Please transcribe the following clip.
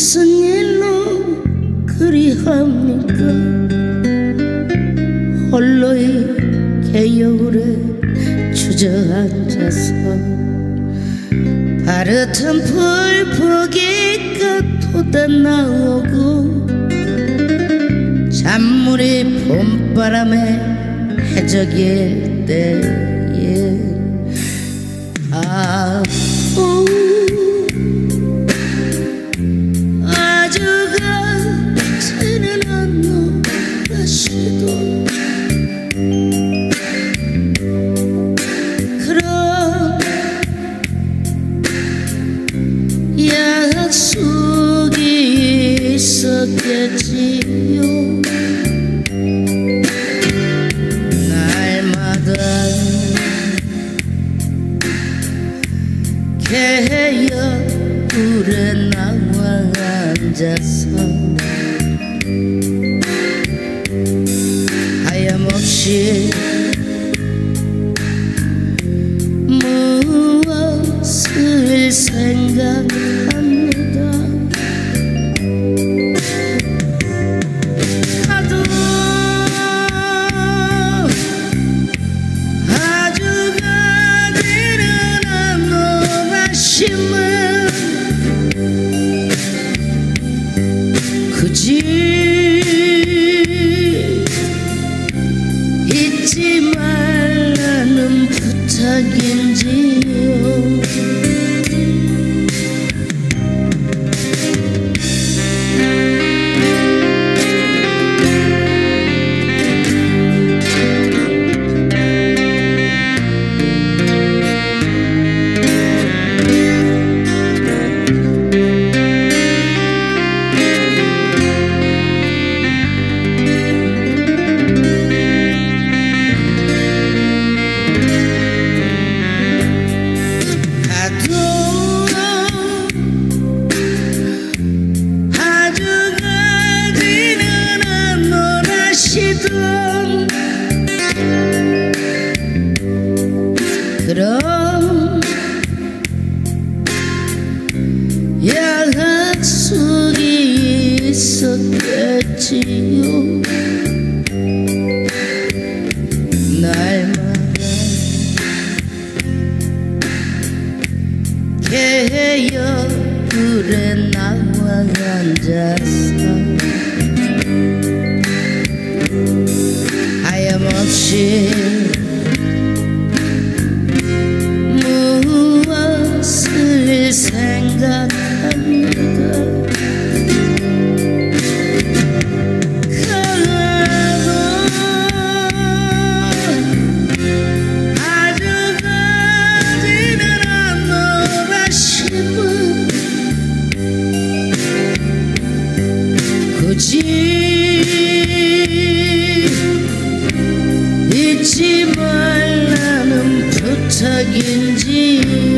무슨 일로 그리합니까? 홀로이 개여울에 주저앉아서 바르던 불보기가 돋아나오고 잔물이 봄바람에 해적일 때에 아주가 지는 않노 다시도 그럼 약속이 있었겠지요. 날마다 개여울에 나와 앉아서 하염없이 무엇을 생각합니다. 하도 아주가 되는 안노라심은 굳이 잊지 말라는 부탁인지요. 그럼 약속이 있었겠지요. 날마다 개여울에 나와 앉아서 하염없이 무엇을 생각합니다. 가도 아주가지는 않노라심은 굳이 잊지 말라는 부탁인지